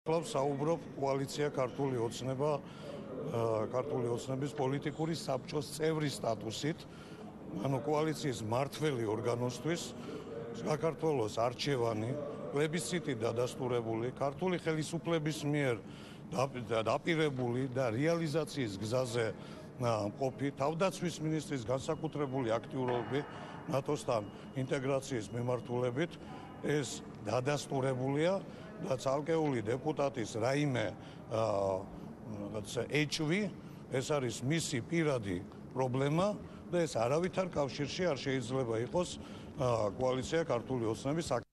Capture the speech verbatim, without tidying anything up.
კლავს საუბრობ კოალიცია ქართული ოცნება ქართული ოცნების პოლიტიკური საბჭოს წევრის სტატუსით, ანუ კოალიციის მმართველი ორგანოსთვის საქართველოს არჩევანი, პლებისციტით დადასტურებული, ქართული ხელისუფლების მიერ დაპირებული და რეალიზაციის გზაზე მყოფი თავდაცვის მინისტრის განსაკუთრებული აქტიურობები ნატოსთან ინტეგრაციის მიმართულებით ეს დადასტურებულია და ცალკეული დეპუტატის რაიმე ეჩვი ეს არის მისი პირადი პრობლემა და ეს არავითარ კავშირში არ შეიძლება იყოს კოალიცია ქართული ოცნების